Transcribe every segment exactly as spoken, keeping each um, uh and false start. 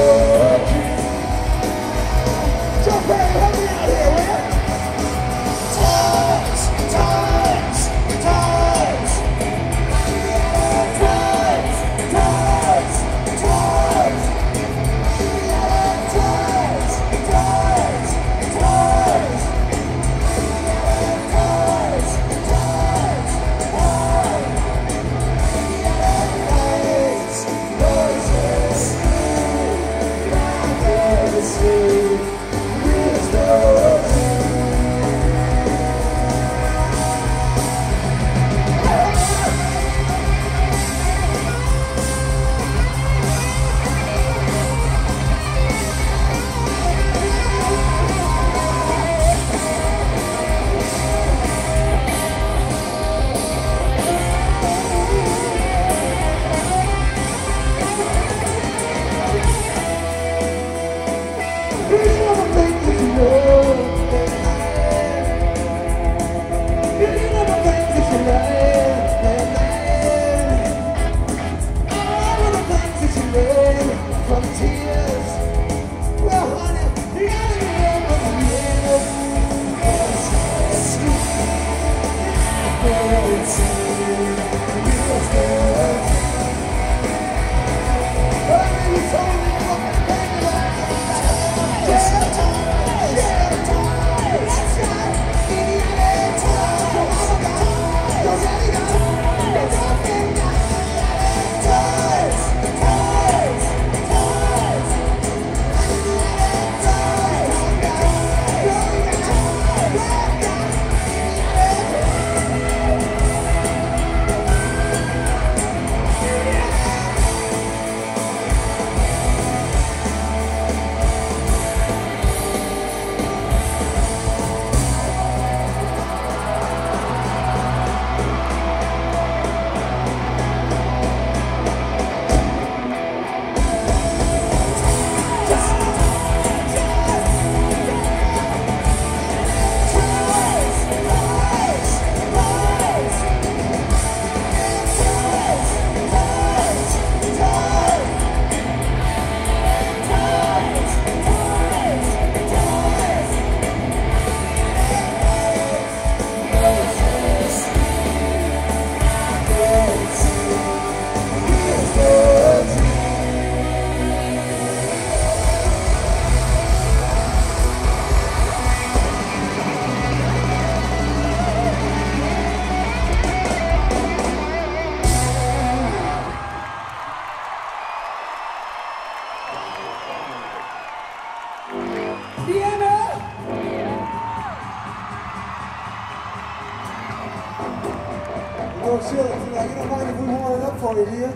Yo, chill. Like, you don't mind if we warm it up for you, do you?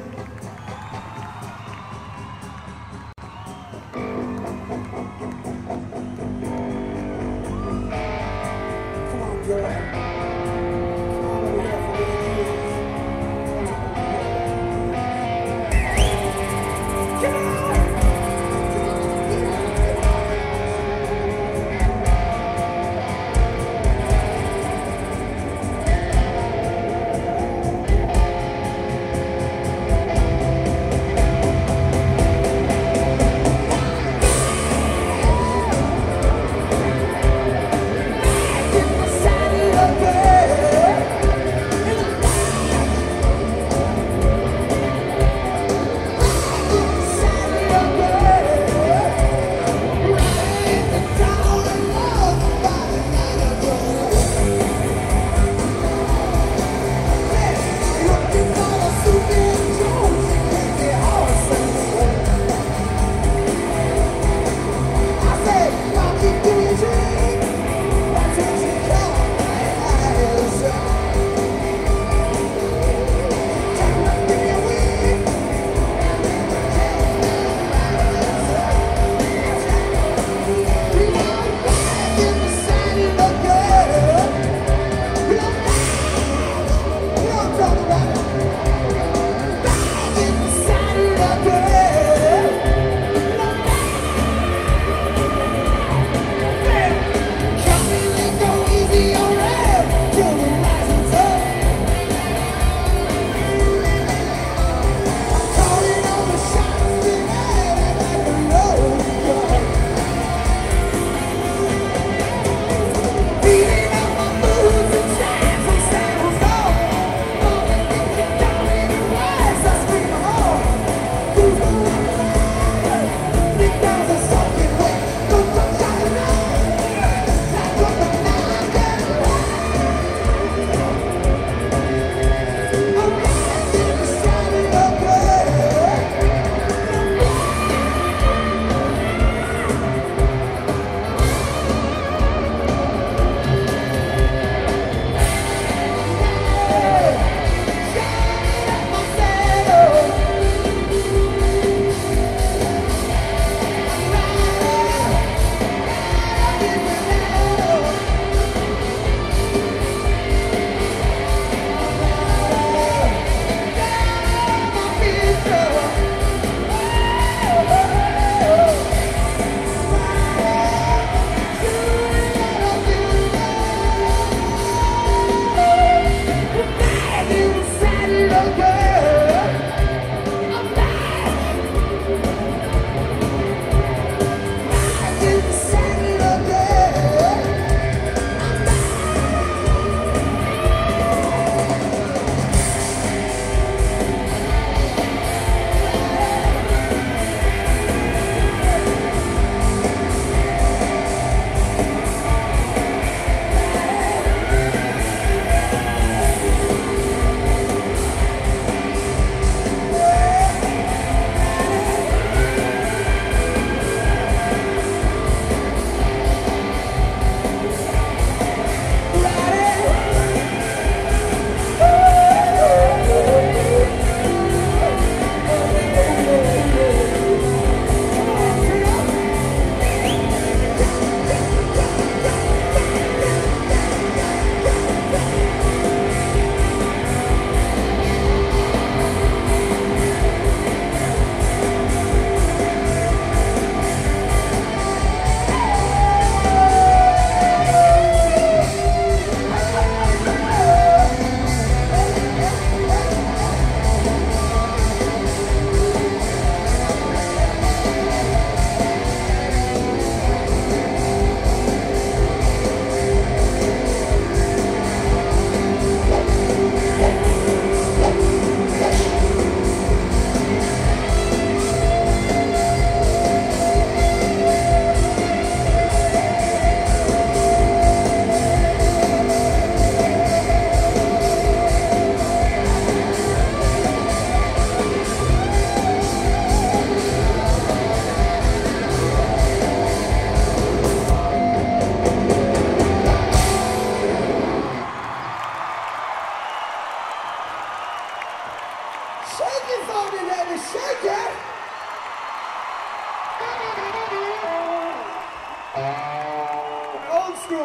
Come on, girl. Come on over here for me. Come on!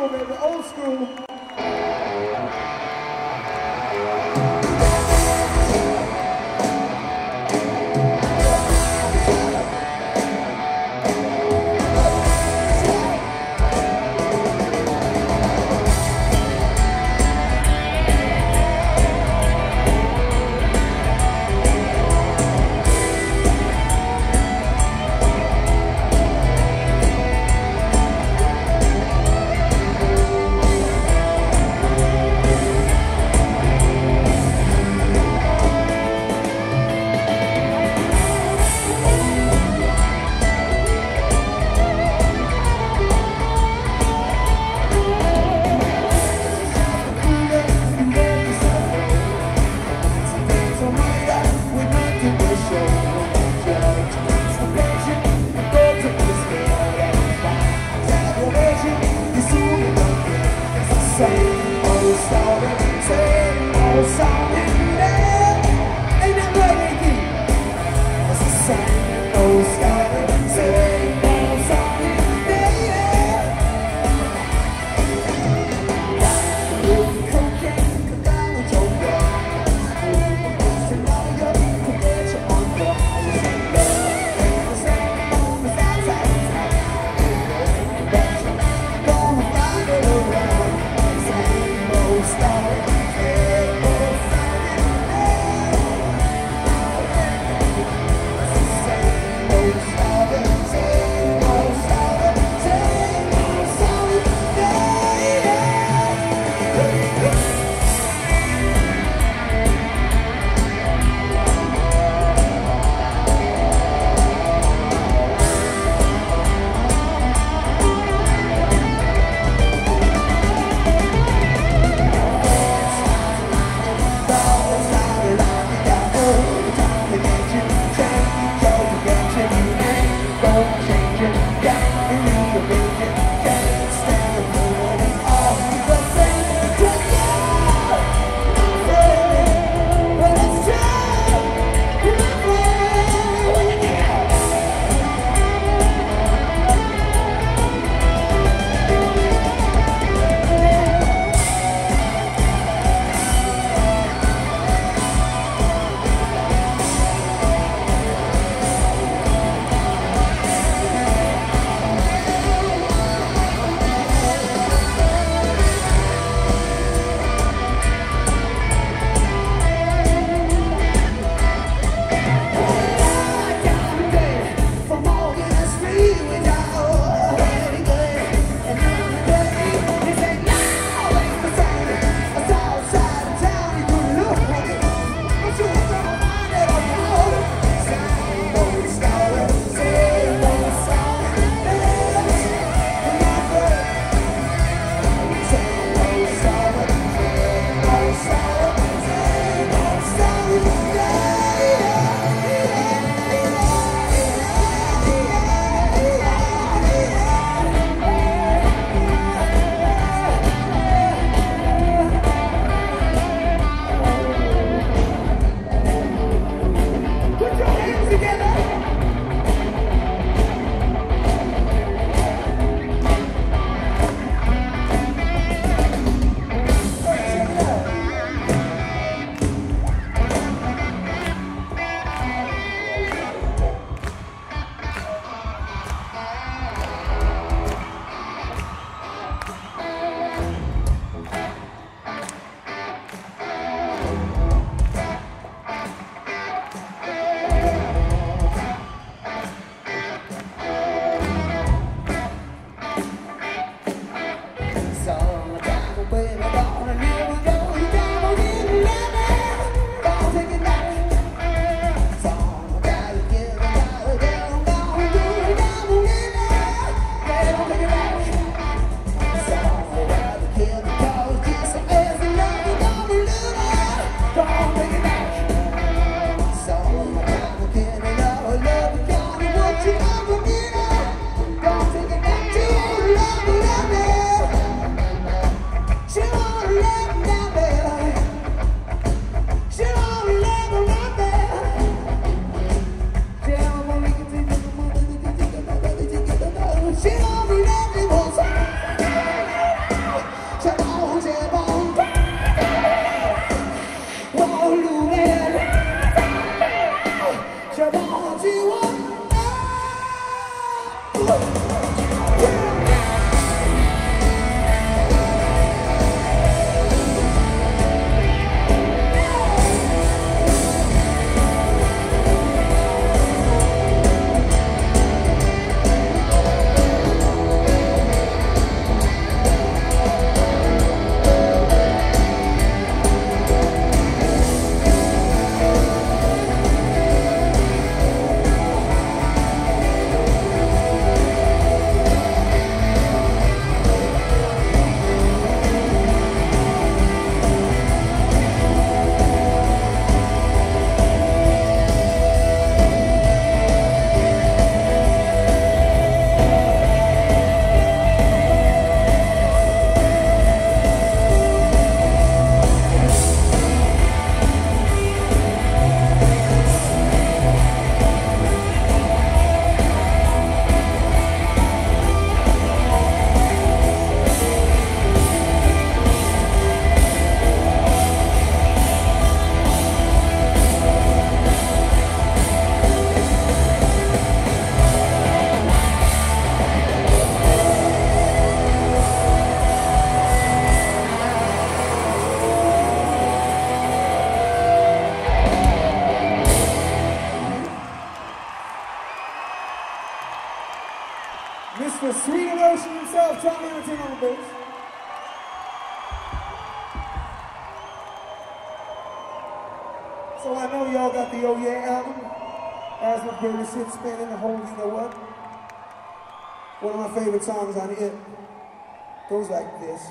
school, baby, old school. Mister Sweet Emotion himself, John Hamilton on the bass. So I know y'all got the Oh Yeah album. As my greatest hit spinning the whole, you know what? One of my favorite songs on it goes like this.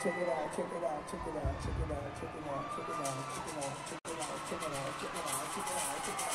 check it out, check it out, check it out, check it out, check it out, check it out, check it out, check it out, check it out, check it out, check it out, check it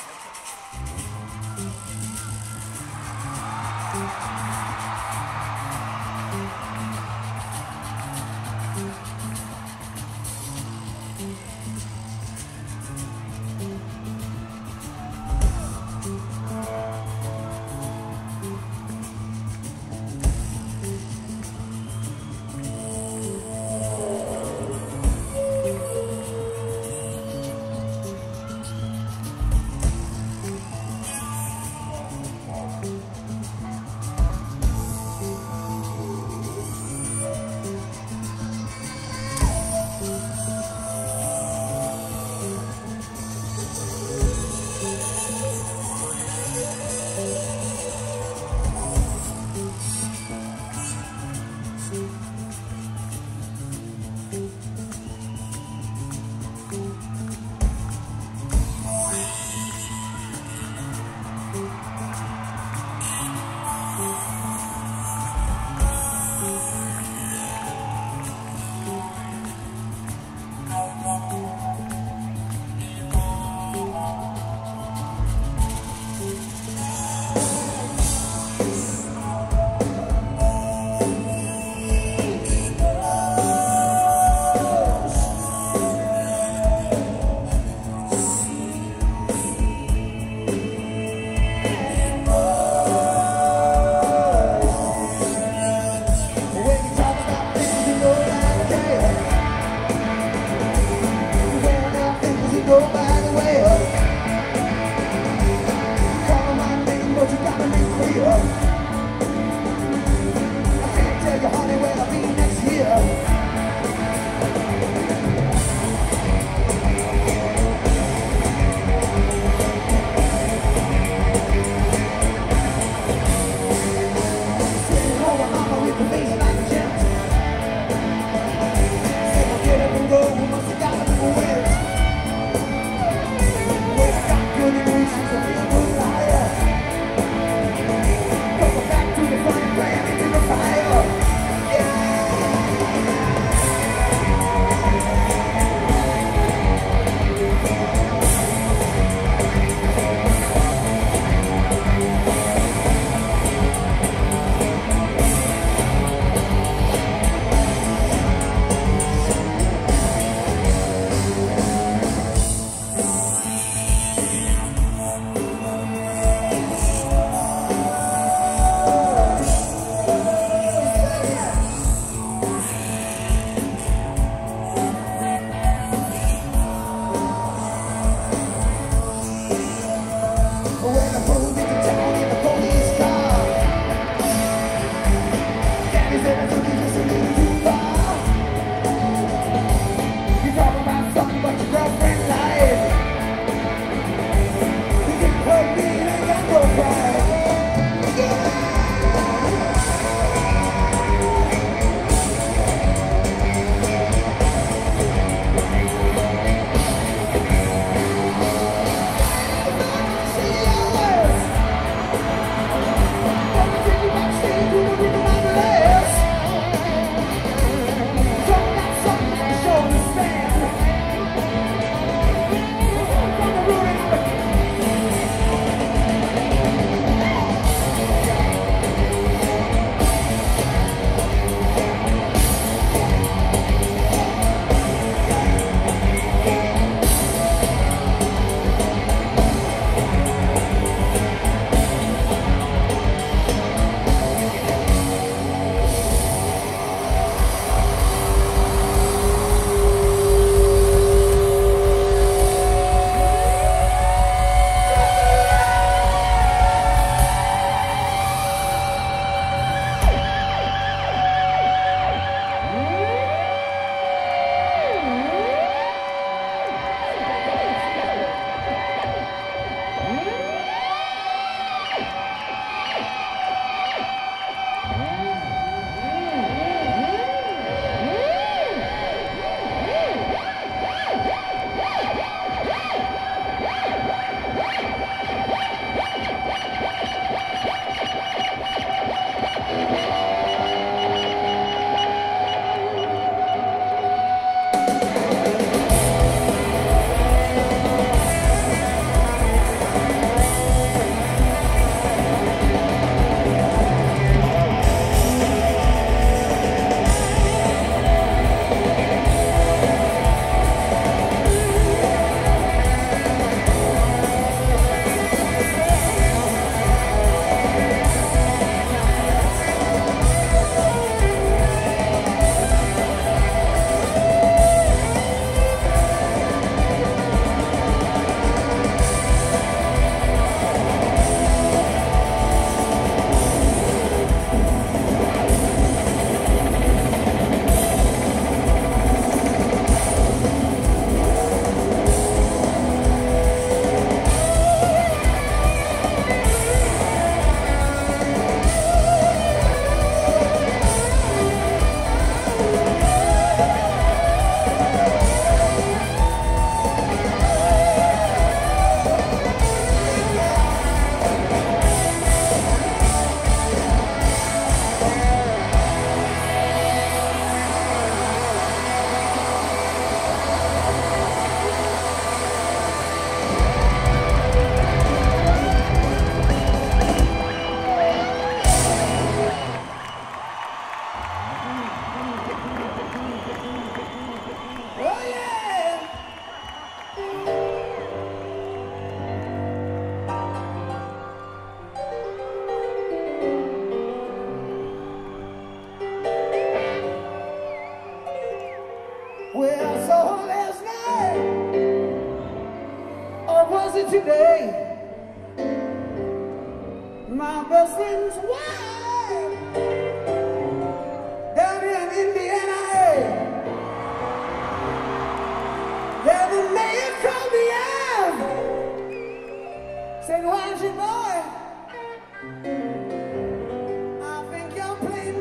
today. My best friend's wife down in Indiana. Then the mayor called me out, said, "Why's your boy? I think you're playing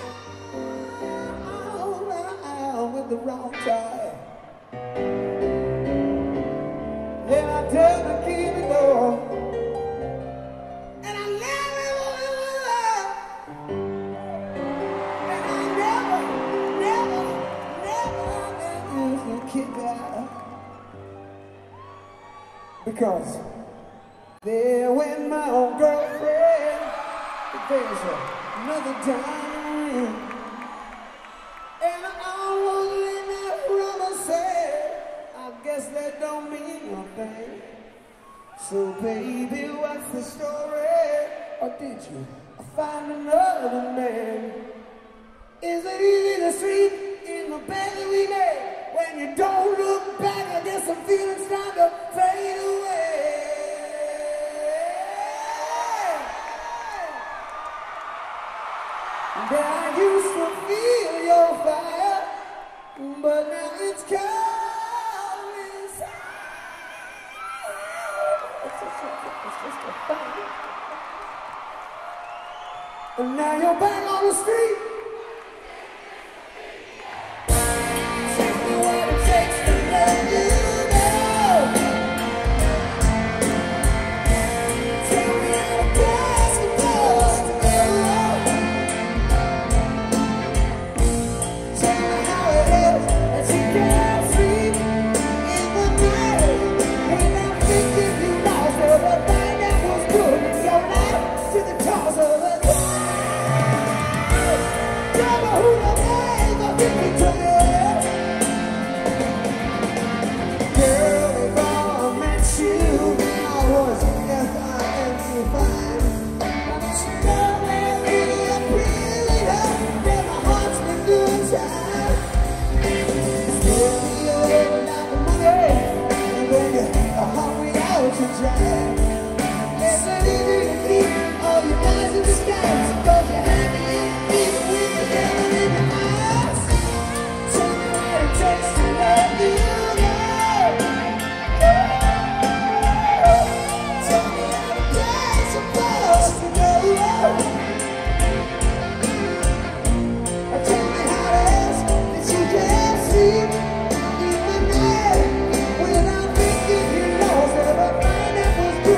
around with the wrong tie." Then I turned the key in the door, and I never, and I never, never, never, never kick out. Because there went my old girlfriend, there's another time, and I almost let that rubber say, I guess that don't mean nothing. So baby, what's the story? Or did you find another man? Is it easy to sleep in the bed that we made? When you don't look back, I guess some feelings start to fade away. And I used to feel your fire, but now it's cold inside. It's just, it's just a fire. And now you're back on the street. Tell me what it takes to let you know. Tell me how to pass the bus to go. Tell me how it is that you can't sleep in the night. And I'm thinking you lost everything that was good in your life to the cause of the time. Tell me who the name of the victory. Girl, if I met you, I was yes, I am so fine. But you know that really appealing her, that my heart's been doing time. Still be a little like the money, and when you're hungry out to dry. It's an easy to keep all your eyes in the sky, because you're happy even when you're never in your eyes. Tell me what it takes to let you know. Tell me how to play supposed to go. Tell me how it is that you can't sleep in the night without thinking you lost everything that was good.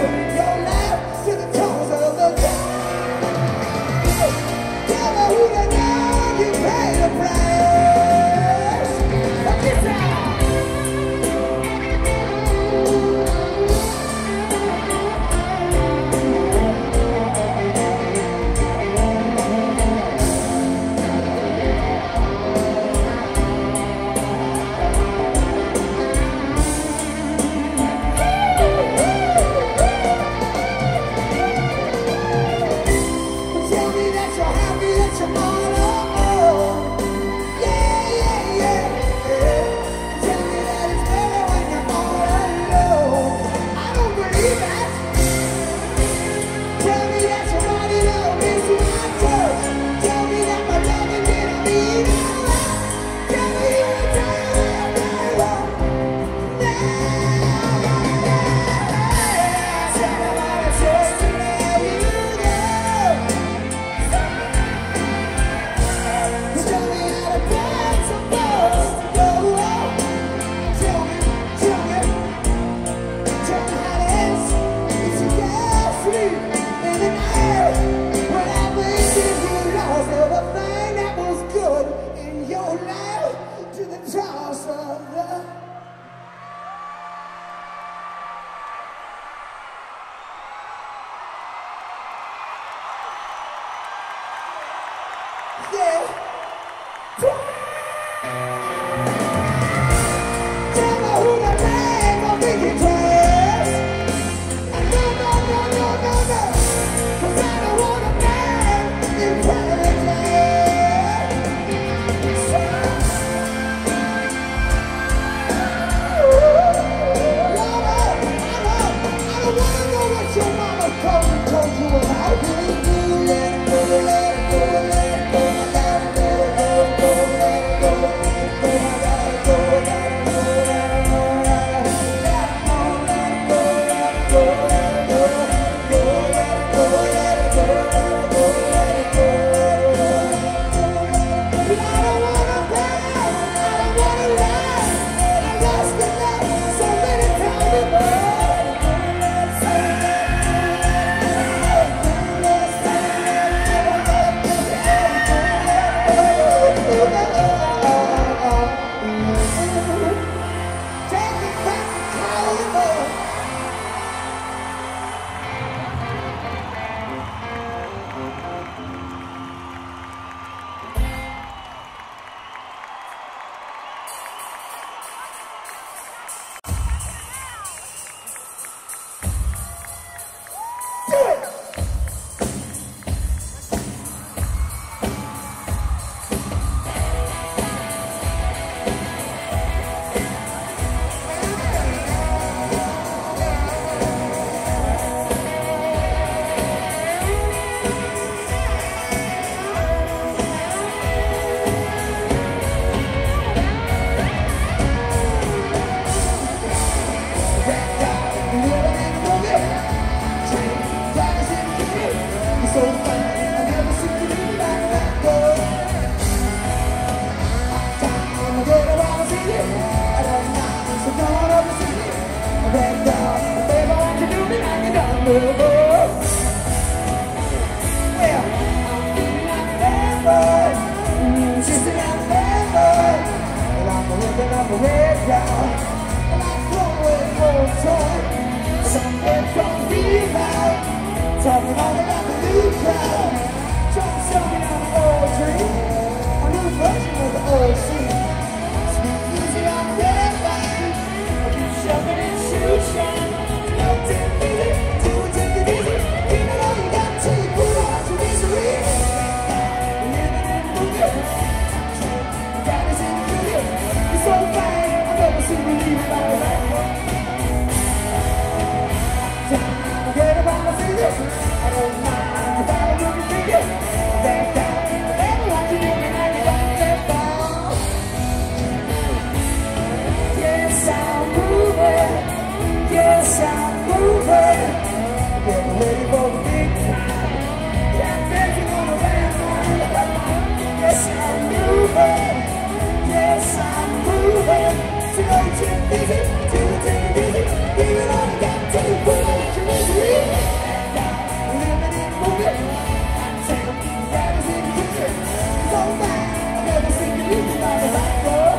Yes, I'm moving. Getting ready for the big time. Yeah, dancing on the landmine. Yes, I'm moving. Yes, I'm moving. So don't you busy, do it, take it easy. Even on the got to put on your misery. And I'm living in the movie. I'm saying, that is in the kitchen. So fine, I've never seen you leave by the back door.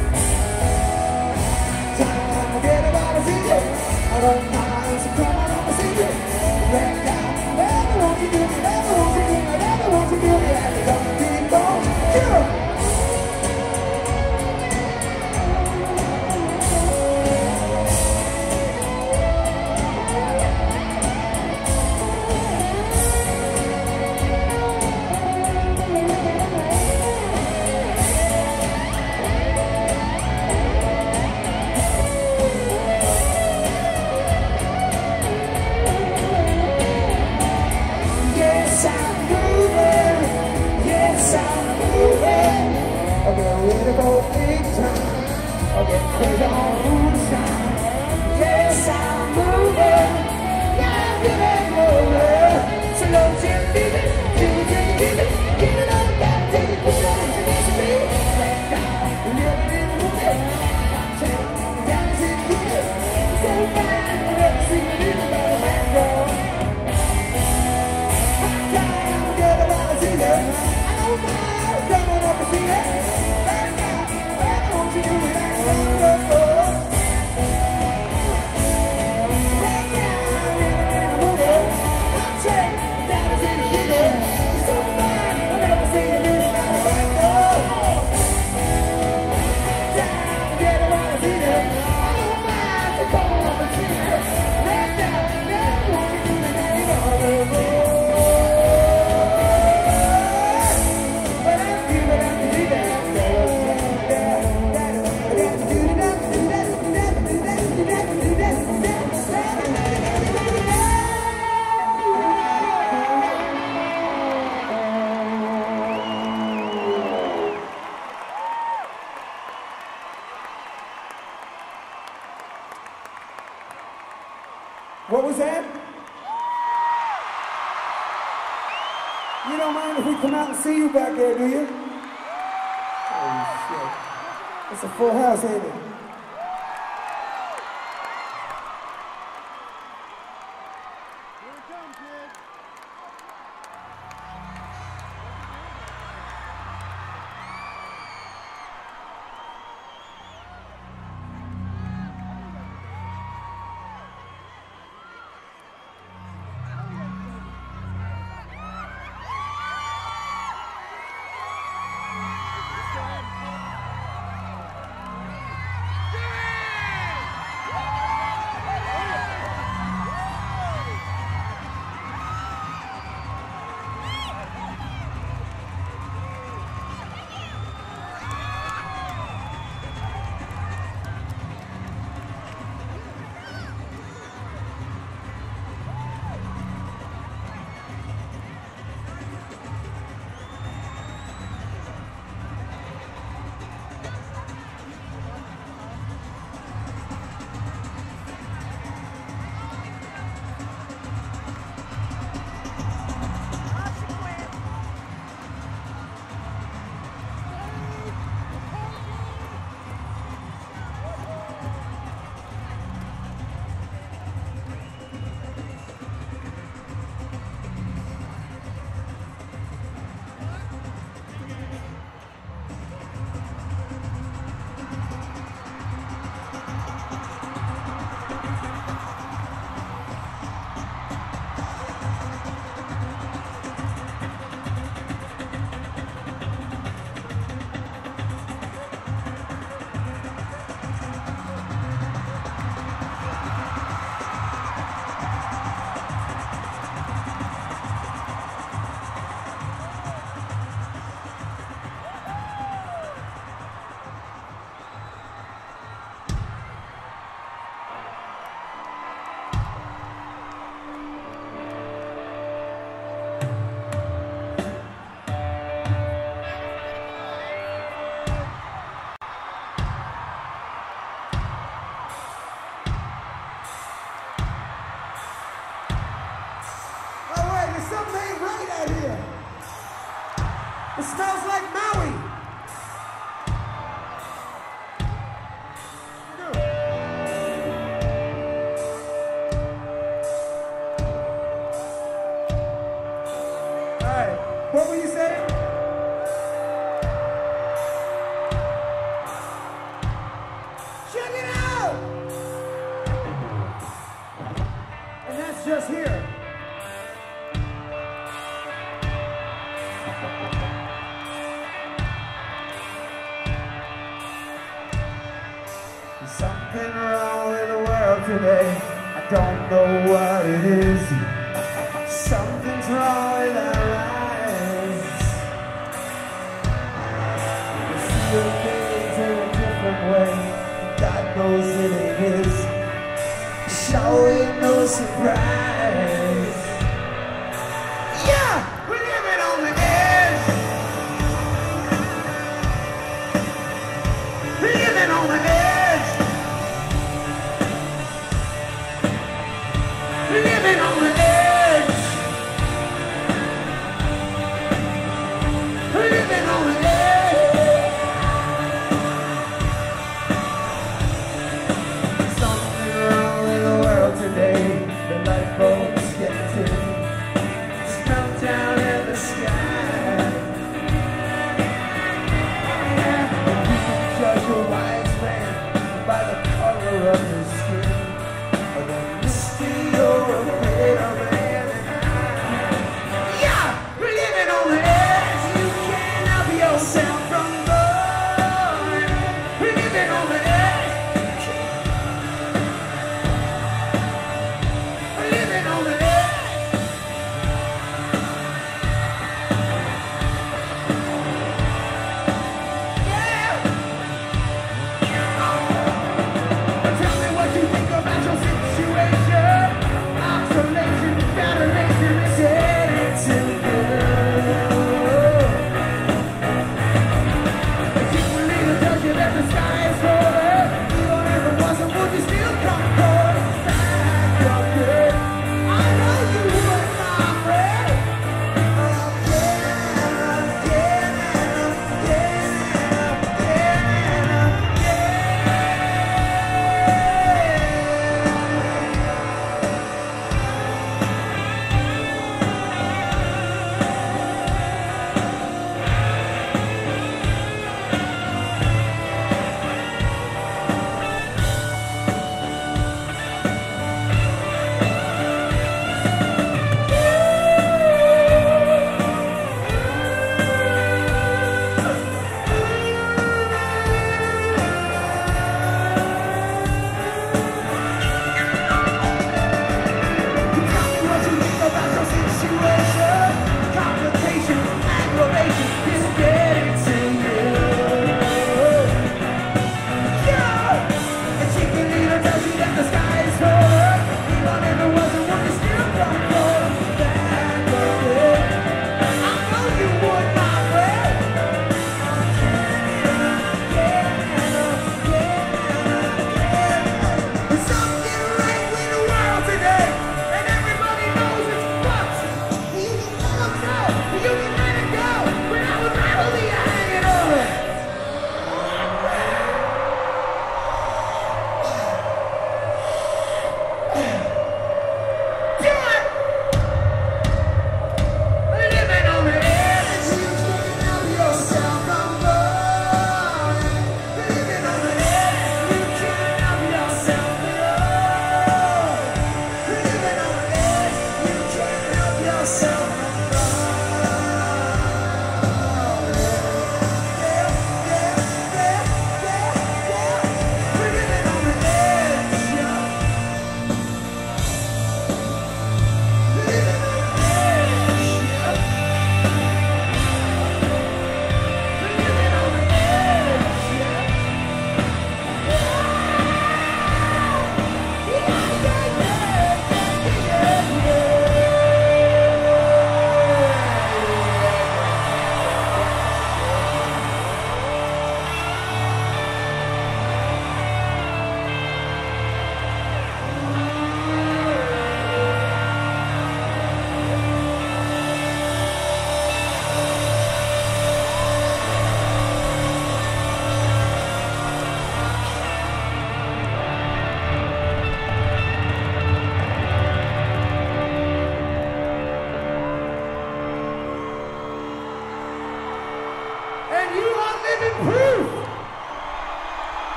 Time to get about a secret. I don't mind, so come on up and see it. Let down, never want you to do me, never want you to do me, never want you to do me. And you don't keep on, yeah. Crazy on moonshine. Yes, I'm moving. Yeah, you ain't over. So don't you leave it, do it, take it, leave it. Give it all back, take it, put it on your knees and leave it. Let down, living in the movie. I'm taking down to the kid. So fine, I'll never see you leaving by the back door. I'm trying to get about to see it. I don't mind coming up to see it. Let down, I don't want you to do it. What was that? You don't mind if we come out and see you back there, do you? Oh, shit. It's a full house, ain't it? Here it comes, kid. smells like Maui. All right, what were you saying? Check it out! And that's just here. There's something wrong with the world today. I don't know what it is. Something's wrong with our lives. We see the things in a different way. God knows it ain't his. Show ain't no surprise. Yeah, we're living on the edge. We're living on the edge. We're living on the edge. We're living on the edge. Something wrong with the world today. The lifeboat's getting too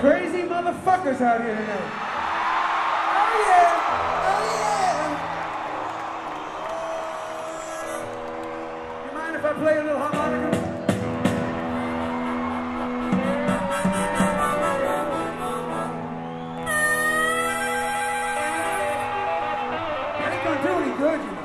crazy motherfuckers out here tonight. Oh yeah, oh yeah. You mind if I play a little harmonica? I ain't gonna do any good, you know.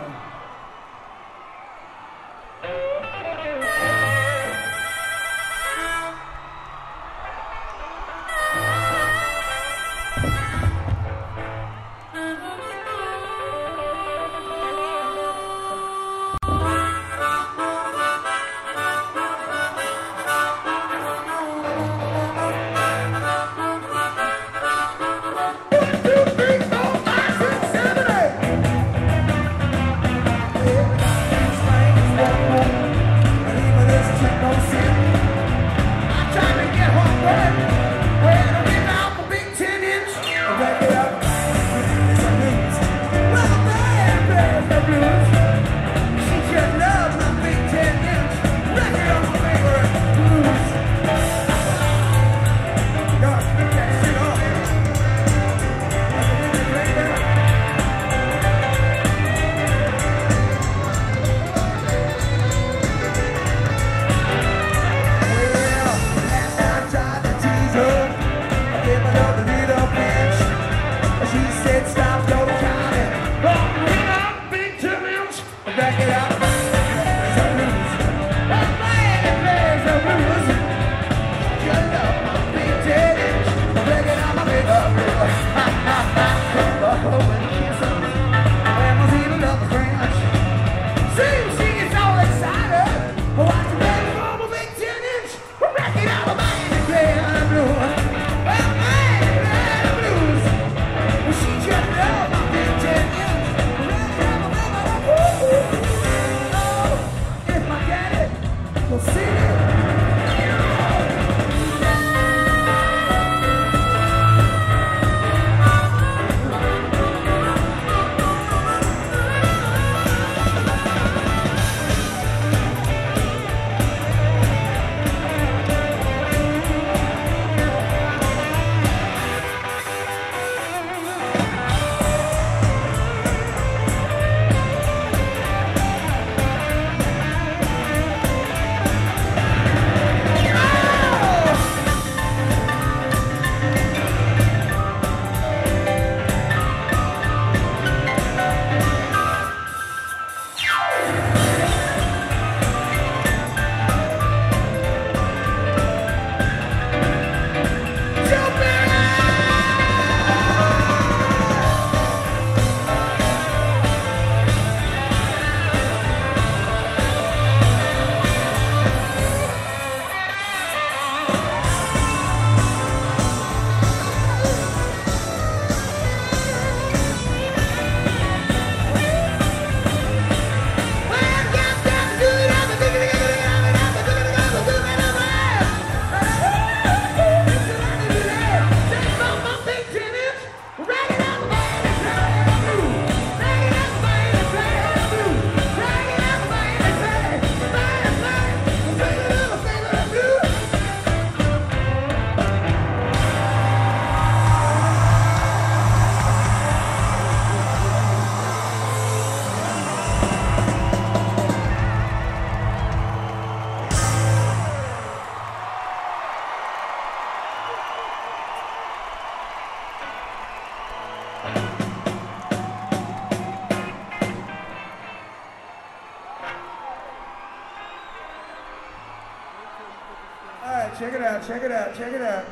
Check it out, check it out, check it out.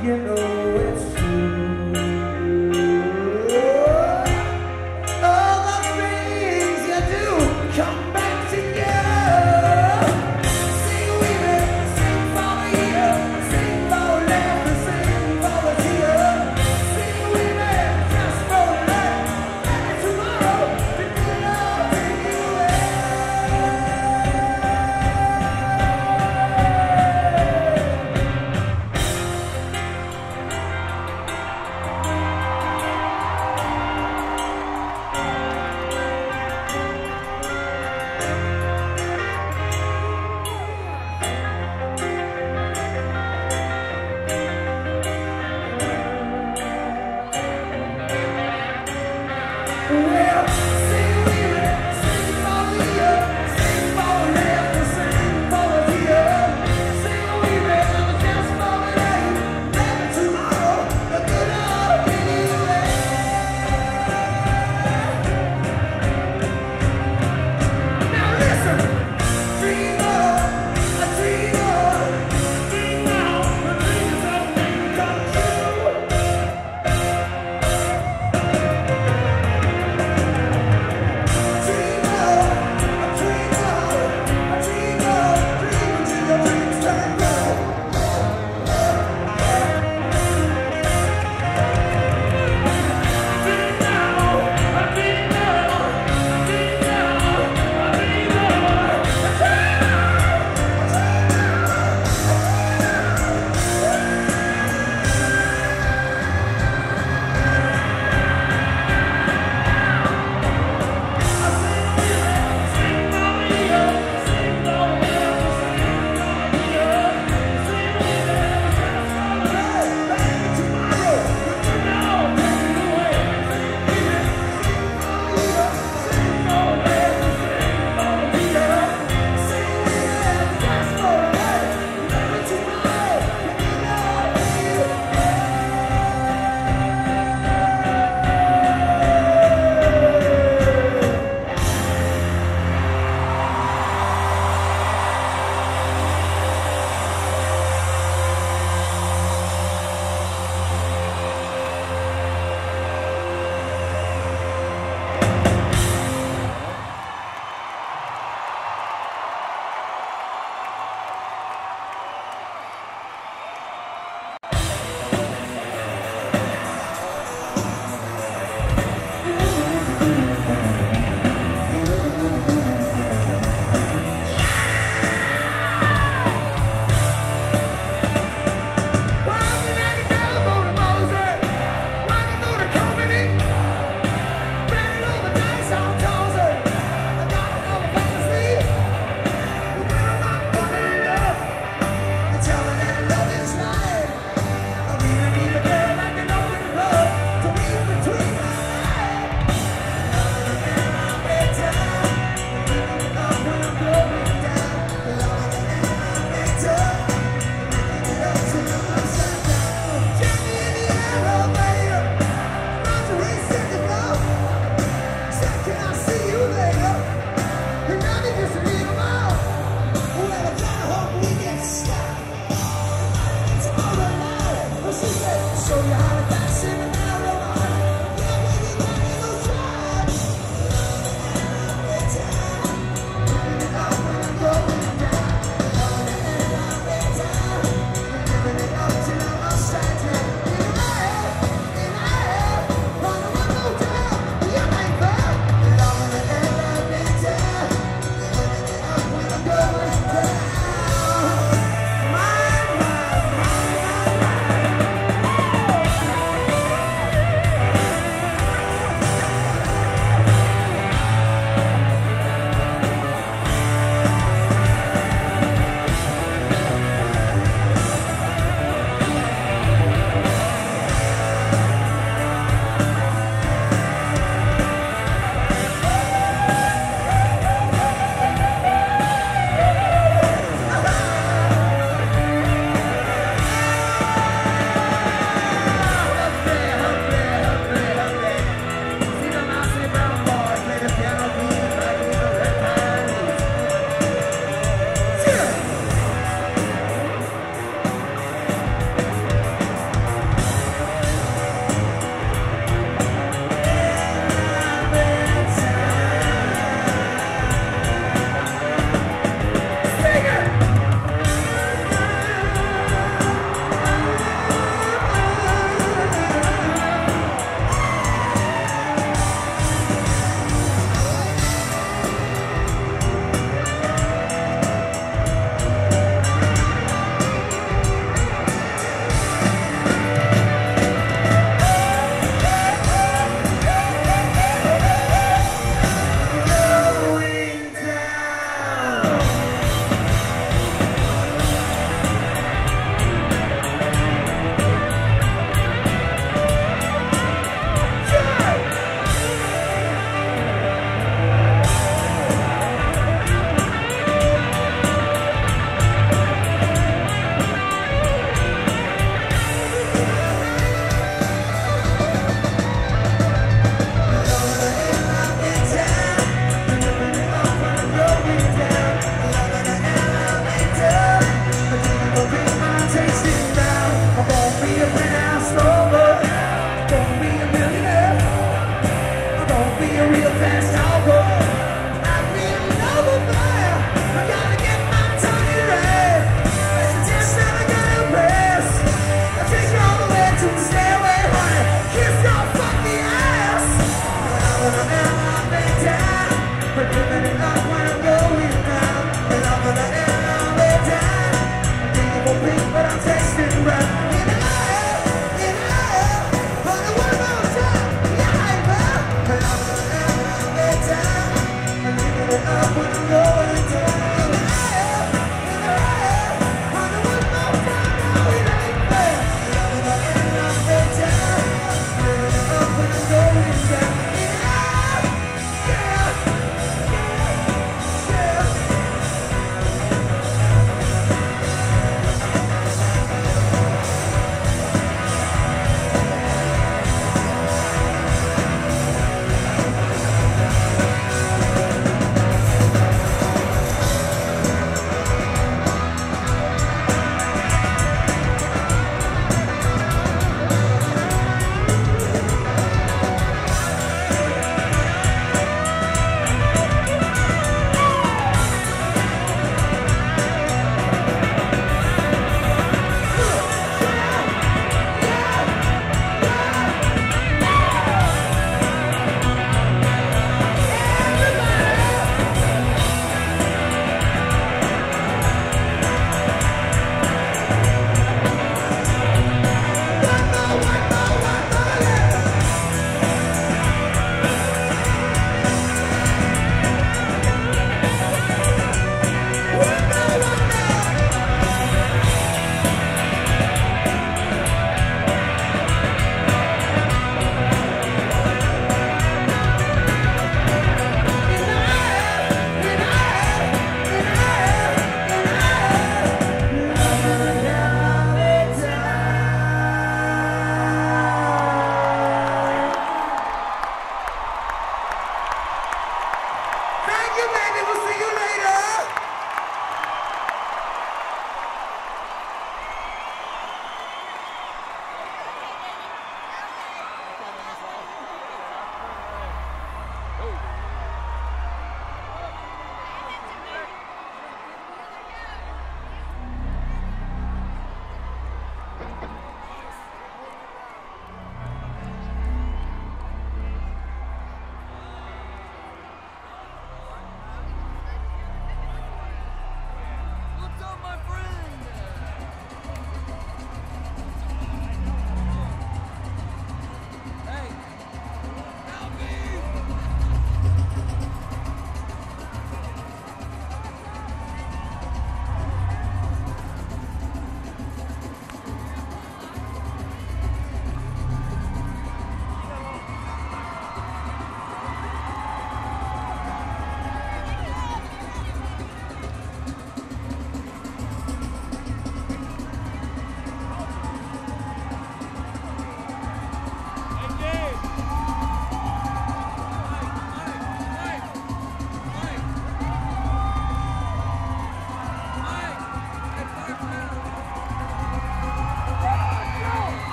you know it's true. All the things you do come back to you. Sing with me, sing for the year, sing for laughter, sing for the tear. Sing with me, just for life, maybe tomorrow we could all take you away.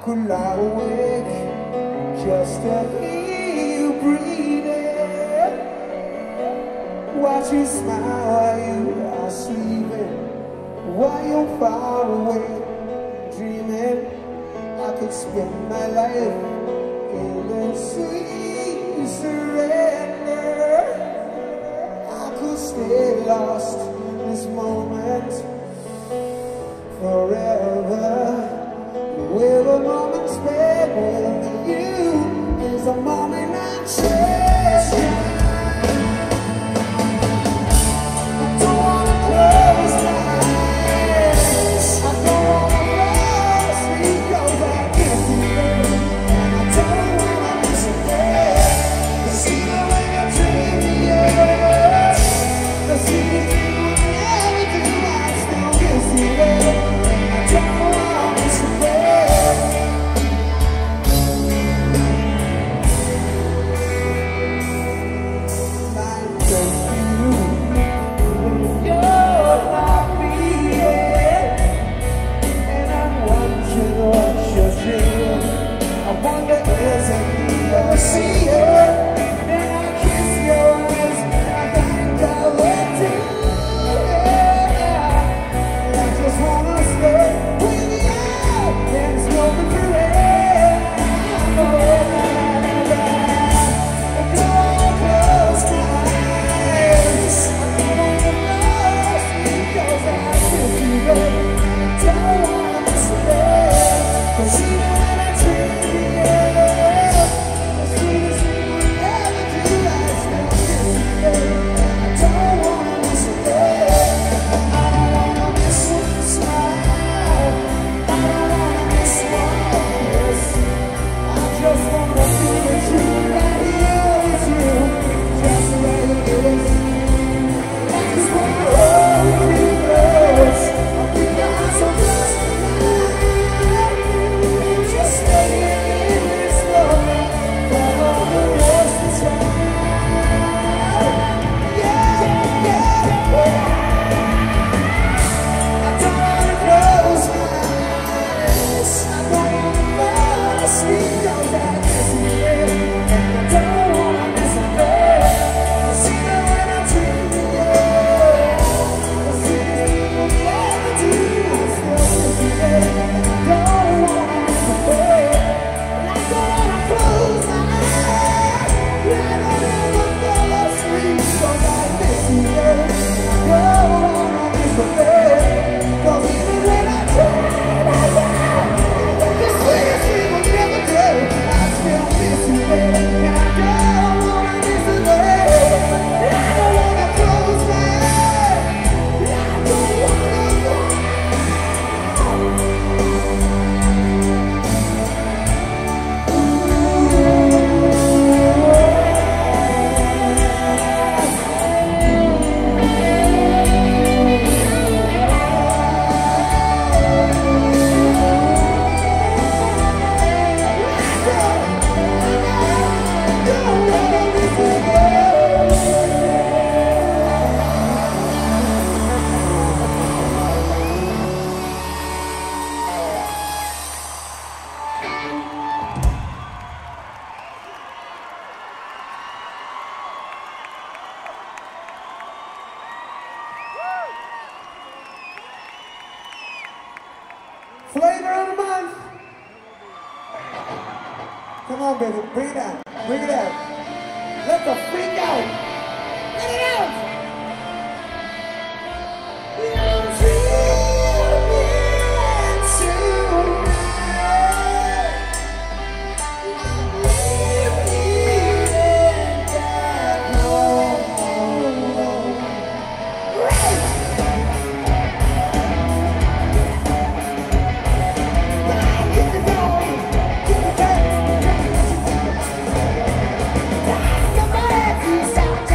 could lie awake just to hear you breathing. Watch you smile while you are sleeping, while you're far away dreaming. I could spend my life in the sweet surrender. I could stay lost in this moment forever. With a moment spent with you is a moment I treasure. I don't wanna close my eyes. I don't wanna fall asleep 'cause I can't see it. And I don't wanna miss a day. 'Cause even when I dream the edge, the sweetest thing would never do. I still miss it. I don't wanna miss a day. I wonder is it me ever see it? Then I kiss your eyes, I think I will do it. I just wanna stay with you, and it's going forever. I don't close my eyes. I don't wanna sleep 'cause I kiss you, baby. I don't wanna miss a day. 'Cause even when I dream the end, the sweetest thing we ever do, I still miss you, baby. I don't wanna miss a day. I don't wanna miss a smile. I don't wanna miss one kiss. I just wanna be with you, right here with you, just the way it is. I just wanna hold you close. I'll be down so close tonight. Just stay in this moment for all the rest of time. Yeah, yeah, yeah. I don't wanna close my eyes. I don't wanna fall asleep 'cause I miss you, and I don't wanna miss a day. 'Cause even when I dream the end, the sweetest thing we'll ever do, I still miss you, baby. I don't wanna miss a day. I don't wanna close my eyes. I don't ever fall asleep 'cause I miss you, baby. I don't wanna miss a day. 'Cause even when I dream of you, the sweetest thing we'll never do, I still miss you, baby. And I don't wanna miss a day. I don't wanna close my eyes. I don't wanna go. Flavor of the month. Come on, baby. Bring it out. Bring it out. Let the freak out. Let it out. You're dreaming tonight. I'm living back home. Right. Get the door. Get the door. Come on, stop.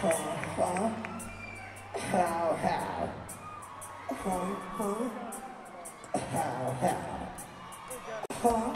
huh? How, how? Huh, huh? How, how? Huh?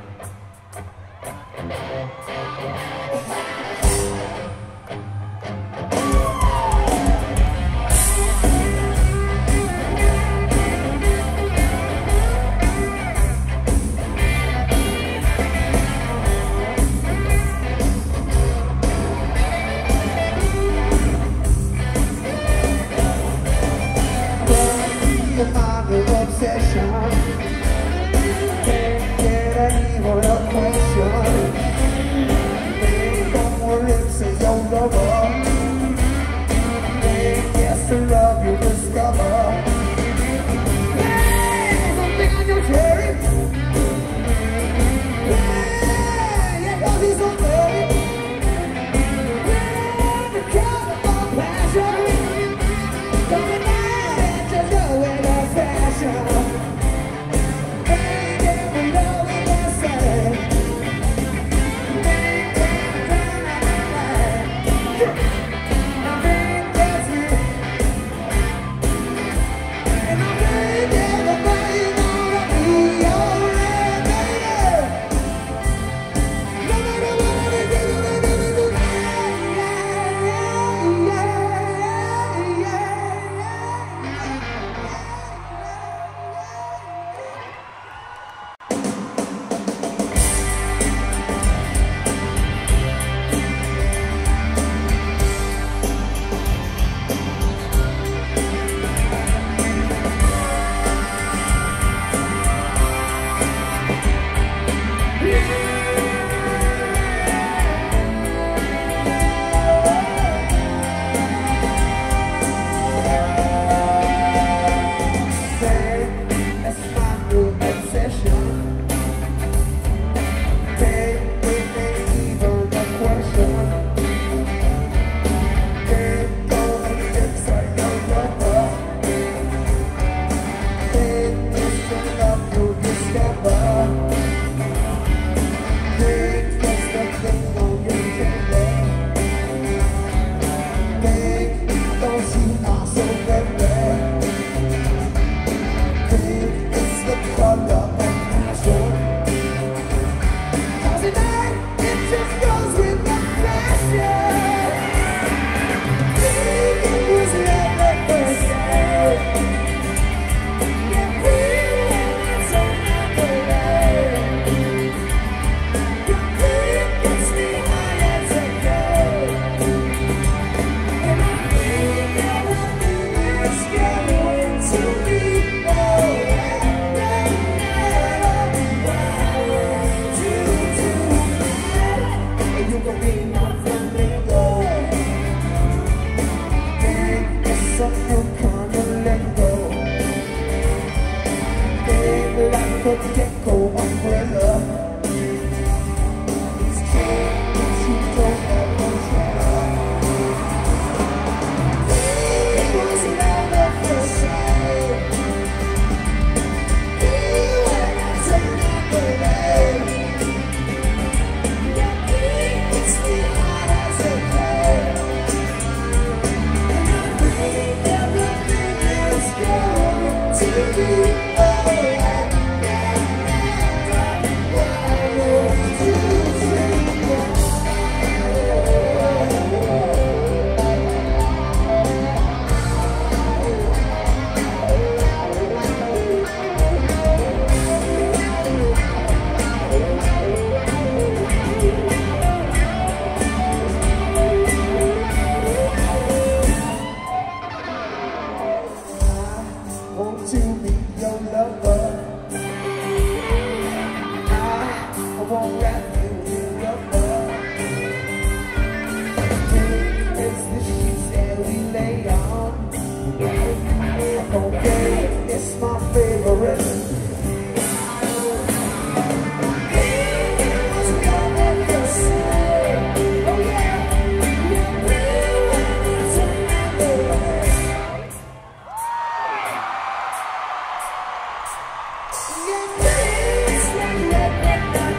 Obsession can't get any more question. They don't worry, say your lover. They guess the love you discover. Hey, something on your cherry. Hey, yeah, cause he's so dirty. Hey, because of my passion. Coming out and just going off fashion.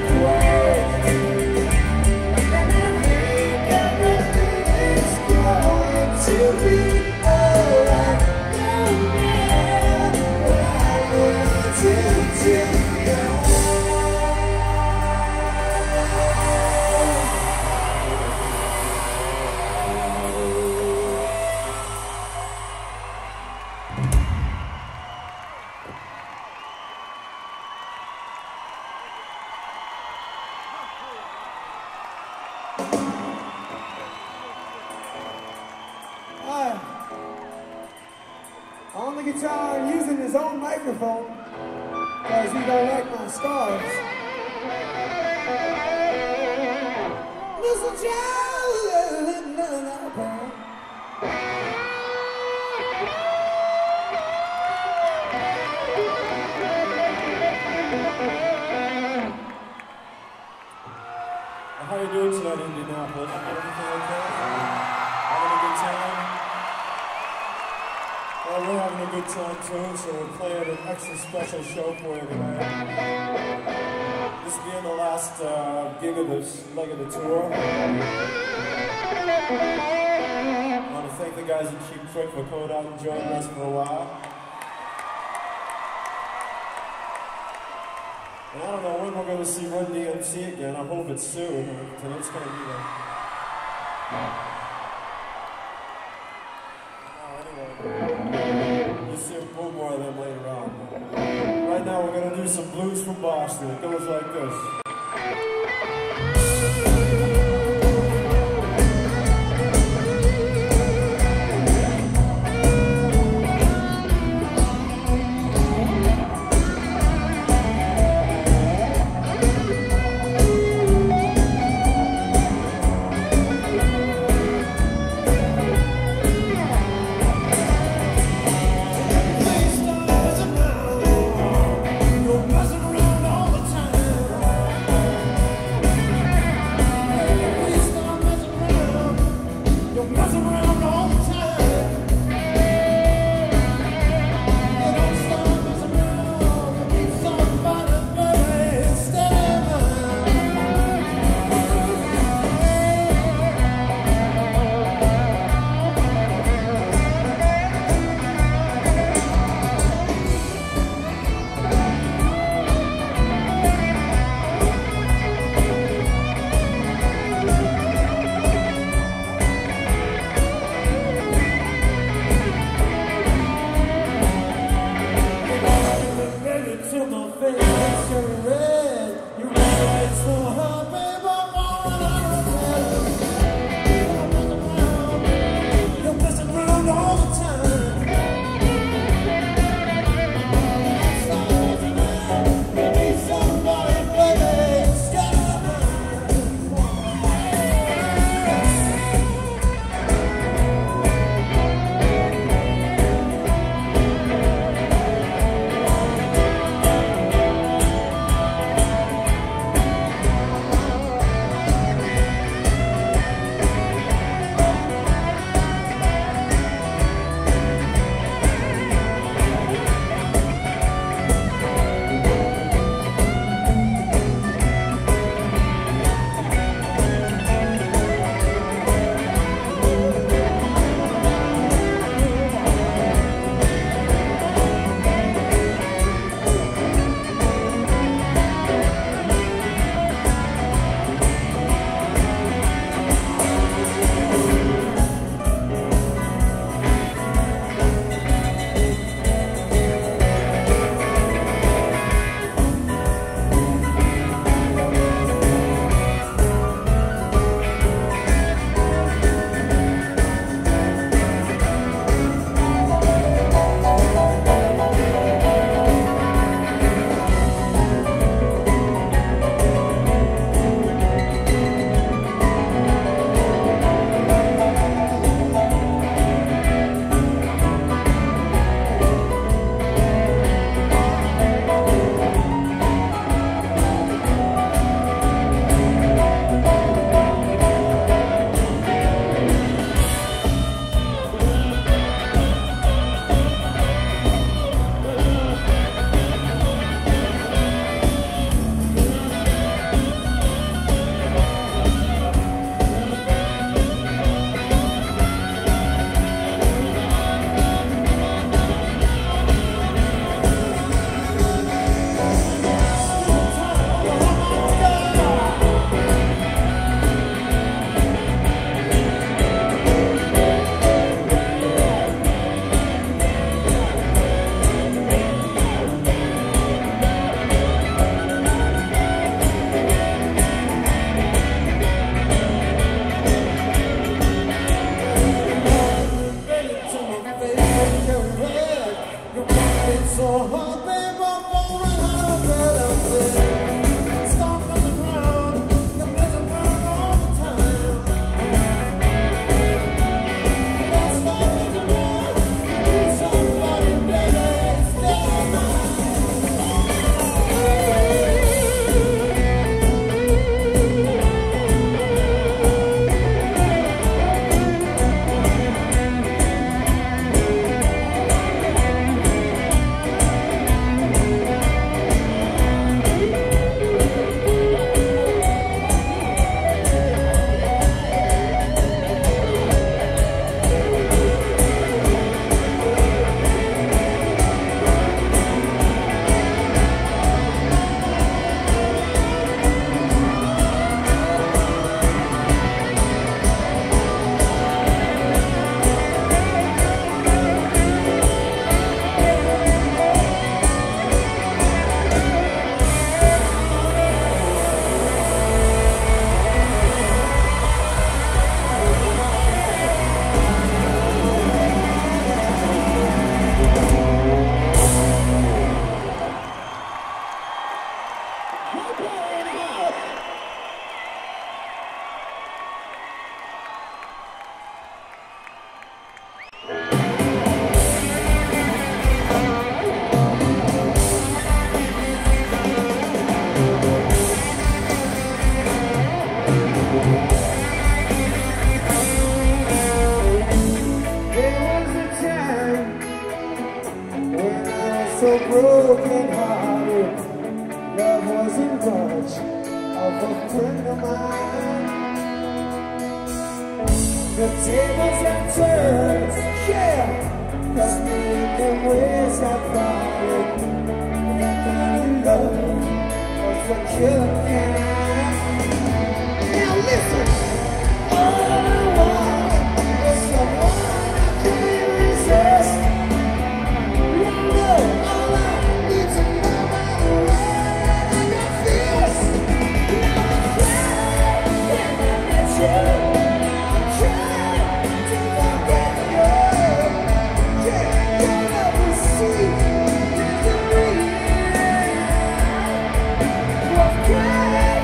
Oh, guitar and using his own microphone because he don't like my scarves. Mister Joe, none of that. How are you doing tonight in Indianapolis? Everything okay? Having a good time? Well, we're having a good time too, so we're playing an extra special show for you tonight. This being the last uh, gig of this leg of the tour. I want to thank the guys at Cheap Trick for coming out and joining us for a while. And I don't know when we're going to see Run D M C again. I hope it's soon. Tonight's going to be there. Oh, anyway, you'll see a little more of them later on. Right now we're going to do some blues from Boston. It goes like this. Messing around all the time. So broken hearted, love wasn't much of a friend of mine. The tables have turned, yeah, cause me and them ways have parted. That kind of love was a killer kind. Now listen, all I want is someone I can't resist. Yeah.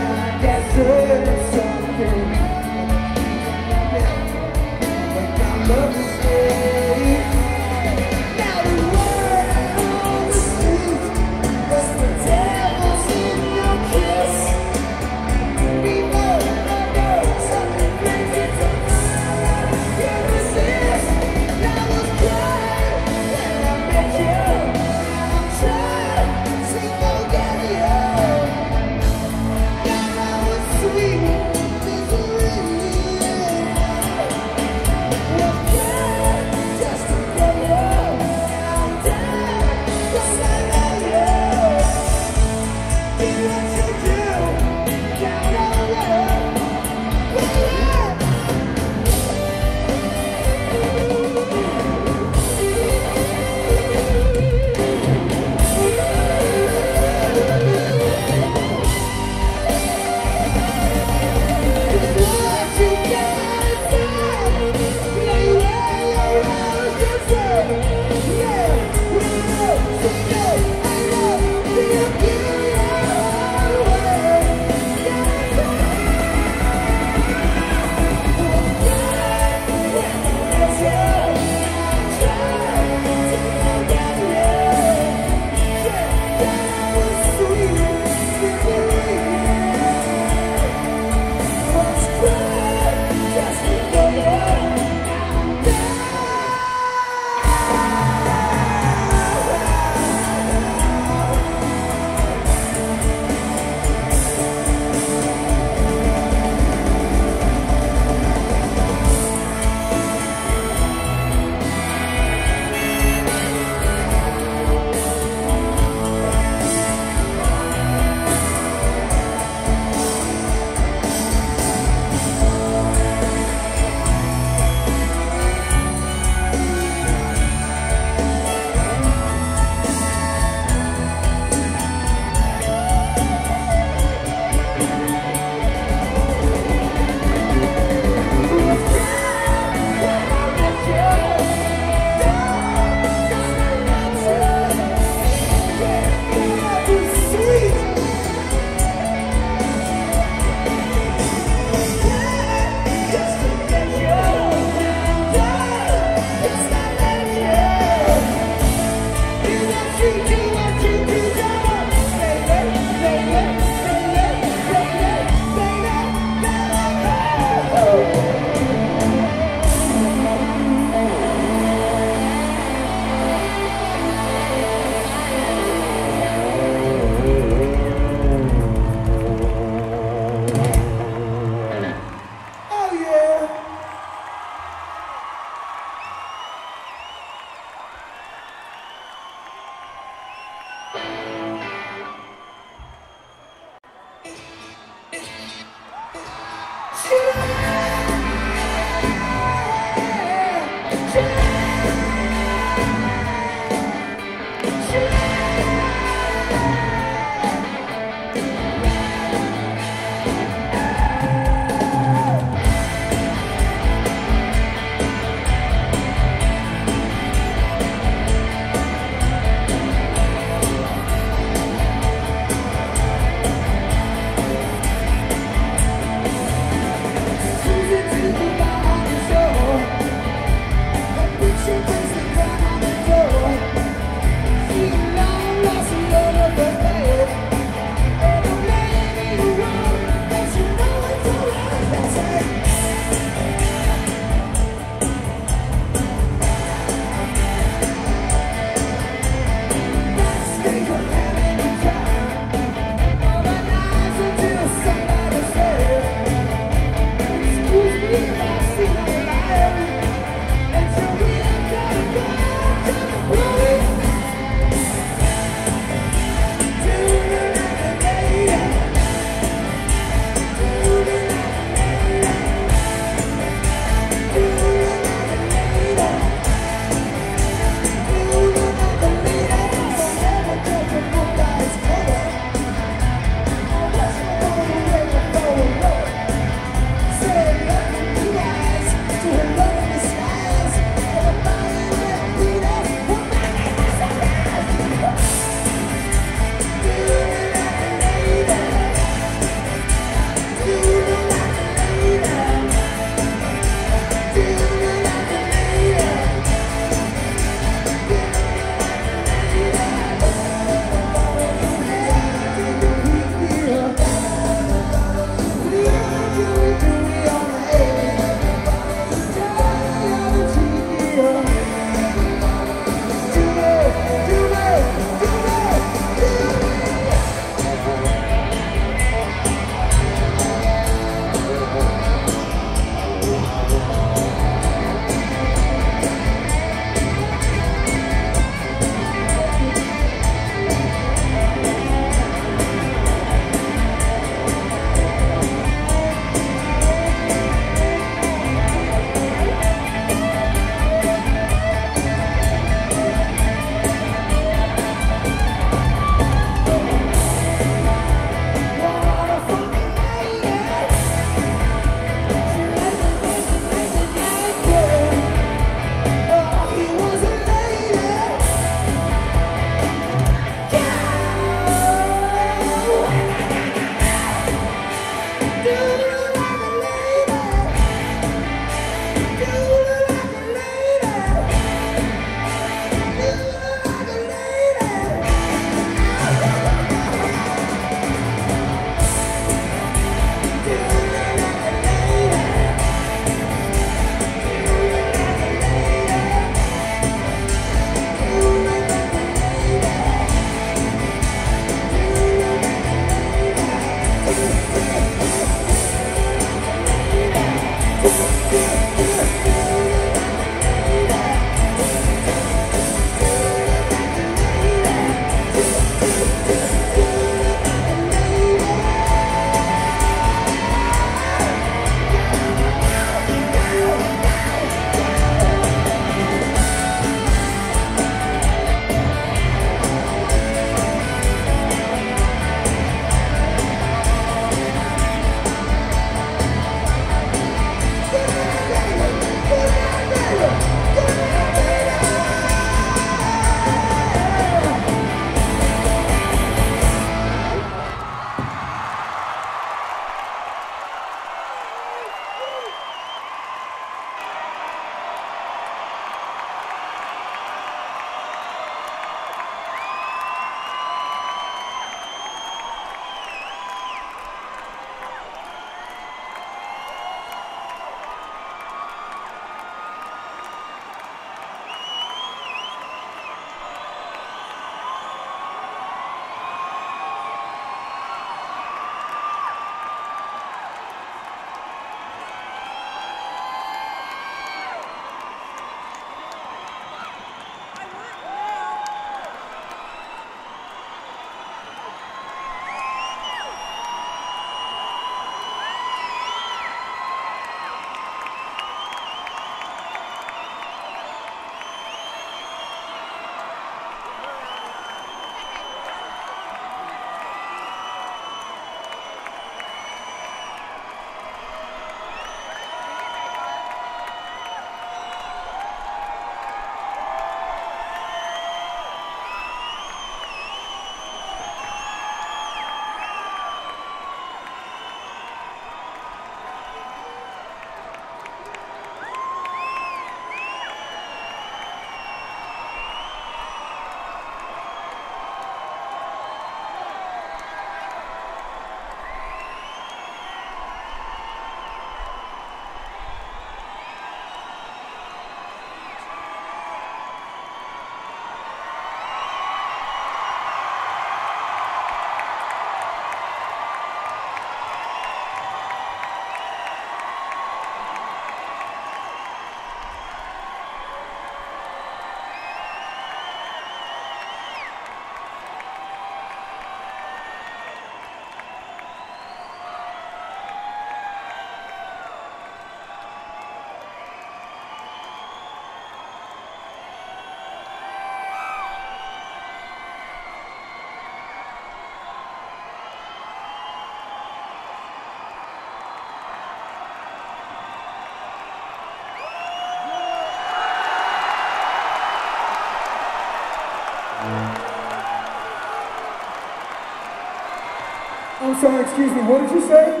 I'm sorry, excuse me, what did you say?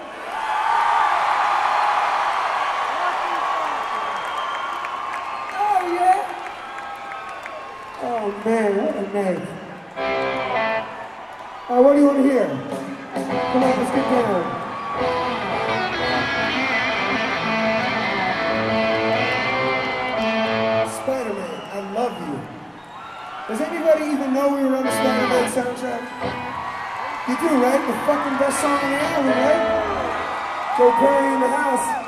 Oh, yeah? Oh, man, what a night. Uh, what do you want to hear? Come on, let's get down. Spider-Man, I love you. Does anybody even know we were on the Spider-Man soundtrack? You do, right? The fucking best song in the album, right? Joe Perry in the house.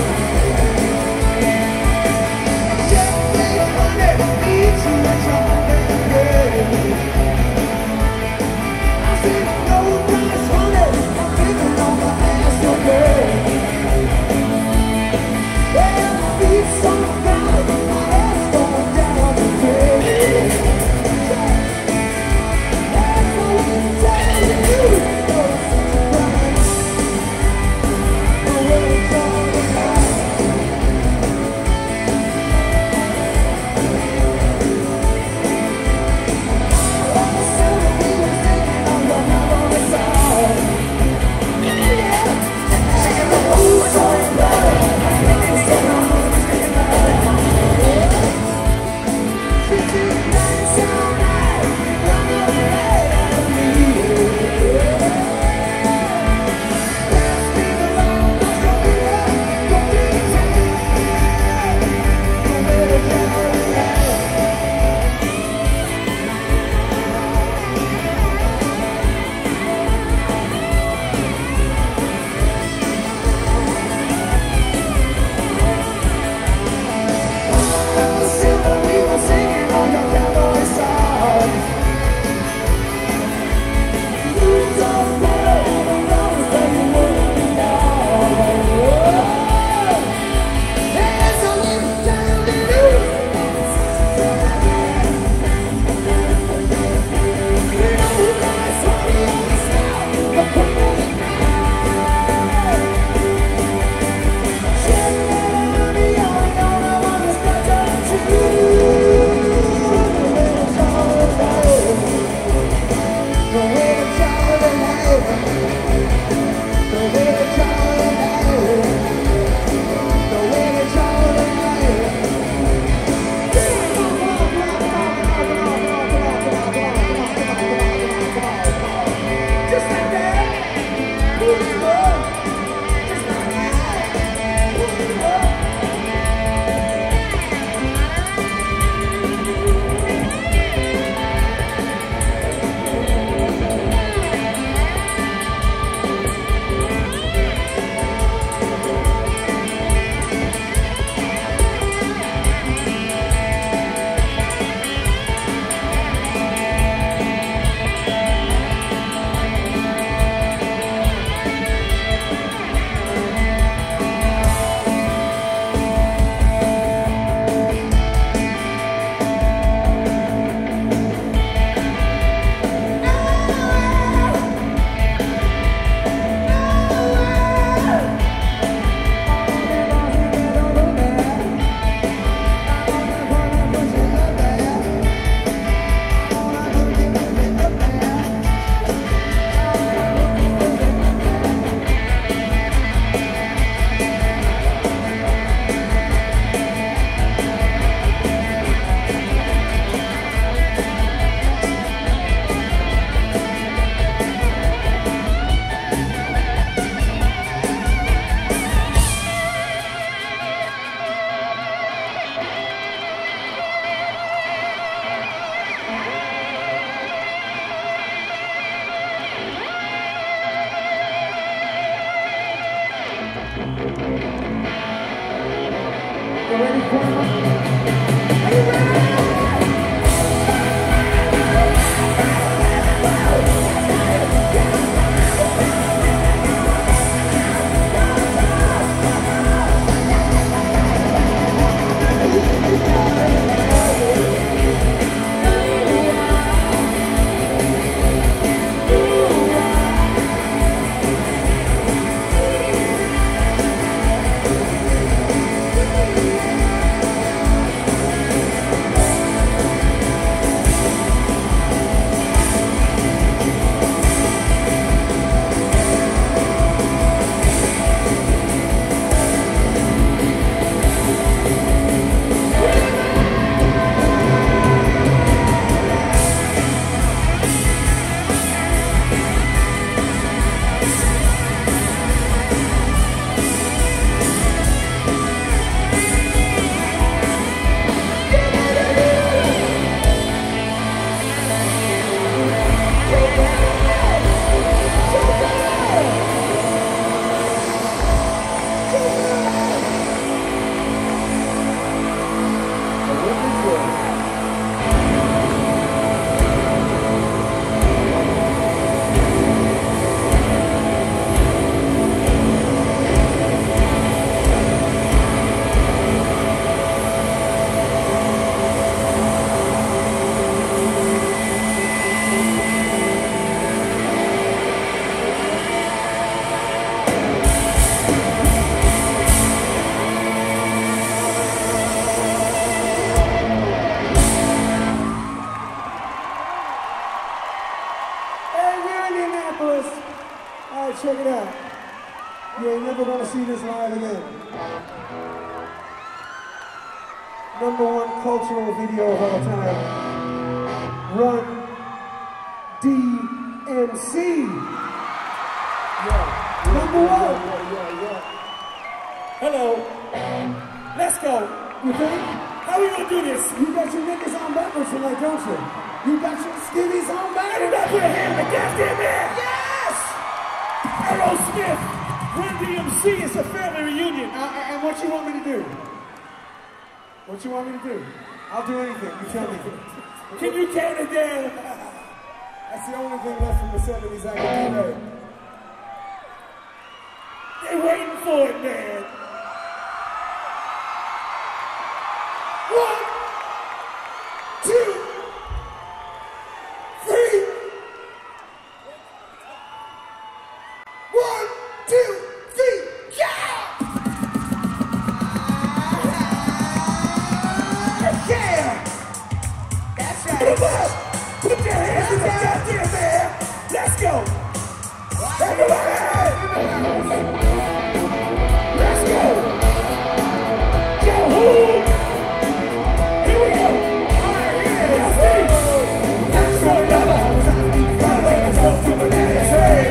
Too much right, check it out. You ain't never gonna see this live again. Number one cultural video of all time. Run D M C. Yeah. Number one. Yeah, yeah, yeah. Hello. Let's go. You think? How are we gonna do this? You got your niggas on backwards tonight, don't you? You got your skivvies on backwards. Everybody put a hand in the goddamn air. Yes! Aerosmith, Run D M C, it's a family reunion. Uh, and what you want me to do? What you want me to do? I'll do anything. You tell me. Can you count it down? That's the only thing left from the seventies I can do. They're waiting for it, man. One, two, three. One, two, three, yeah! Yeah! That's right. Put them up! Put your hands in the goddamn air! Let's go! Everybody! Let's go! Yo, who? Here we go! Alright, yeah! Let's go! Let's go, y'all! Let's go to the next day!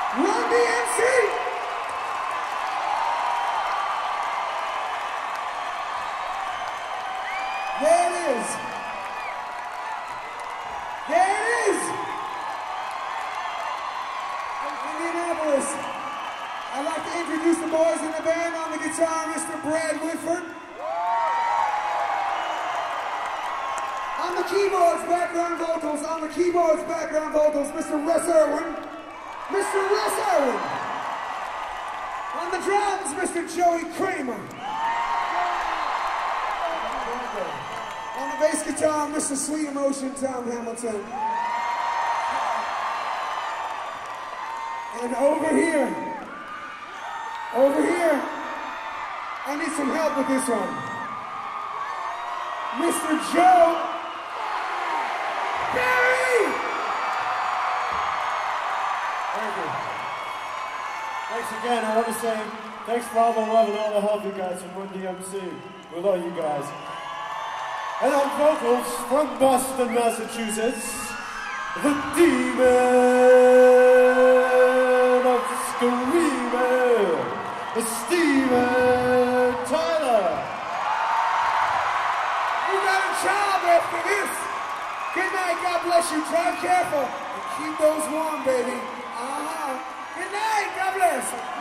Run D M C! There it is. There it is. Indianapolis. I'd like to introduce the boys in the band. On the guitar, Mister Brad Whitford. On the keyboards, background vocals, on the keyboards, background vocals, Mister Russ Irwin. Mister Russ Irwin. On the drums, Mister Joey Kramer. On the bass guitar, Mister Sweet Emotion, Tom Hamilton. And over here, over here, I need some help with this one. Mister Joe Barry! Thank you. Thanks again. I want to say thanks for all the love and all the help you guys from Run D M C. We love you guys. And on vocals from Boston, Massachusetts, the Demon of Screaming, Steven Tyler. You got a job after this. Good night, God bless you. Drive careful and keep those warm, baby. Uh-huh. Good night, God bless.